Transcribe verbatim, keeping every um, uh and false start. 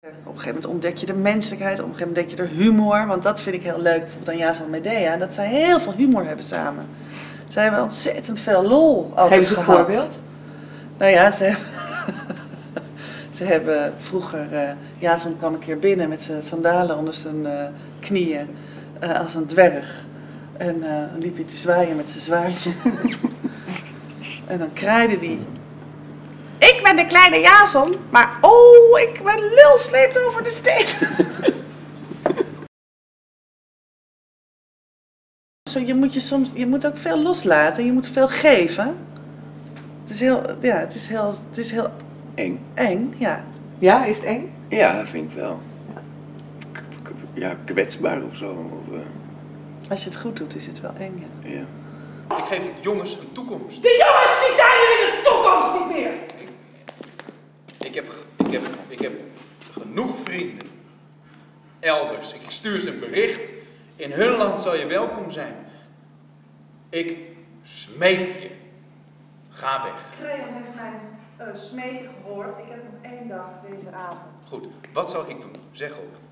Op een gegeven moment ontdek je de menselijkheid, op een gegeven moment ontdek je de humor. Want dat vind ik heel leuk, bijvoorbeeld aan Jason en Medea, dat zij heel veel humor hebben samen. Zij hebben ontzettend veel lol altijd Geef eens een gehad. voorbeeld. Nou ja, ze hebben, ze hebben vroeger, uh, Jason kwam een keer binnen met zijn sandalen onder zijn uh, knieën, uh, als een dwerg. En uh, dan liep hij te zwaaien met zijn zwaardje. En dan kraaide hij. Ik ben de kleine Jason, maar oh, ik ben lul sleept over de steen. Zo, je moet je soms, je moet ook veel loslaten, je moet veel geven. Het is heel, ja, het is heel, het is heel Eng. eng, ja. Ja, is het eng? Ja, dat vind ik wel. K- k- Ja, kwetsbaar of zo. Of, uh, Als je het goed doet, is het wel eng, ja. ja. Ik geef jongens een toekomst. De jongens die zijn er in de toekomst niet meer. Ik heb, ik heb, ik heb genoeg vrienden. Elders. Ik stuur ze een bericht. In hun land zal je welkom zijn. Ik smeek je. Ga weg. Creon heeft mijn uh, smeken gehoord. Ik heb nog één dag deze avond. Goed, wat zal ik doen? Zeg op.